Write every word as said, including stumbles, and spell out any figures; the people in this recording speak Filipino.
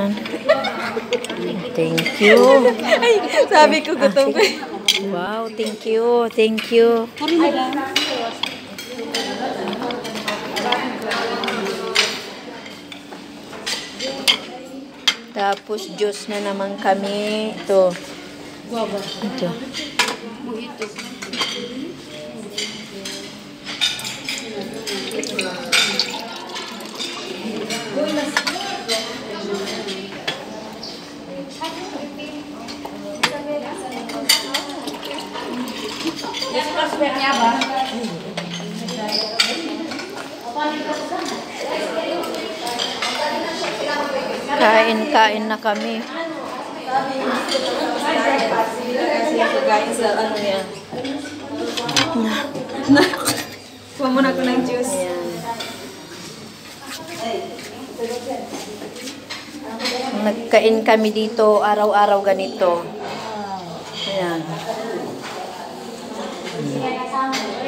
Ayan. Thank you. Ay, sabi ko gutom ko. Wow, thank you. Thank you. Tapos juice na naman kami. Ito. Ito. Kain-kain na kami. Kuha muna ko ng juice. Nagkain kami dito araw-araw ganito. Ayan.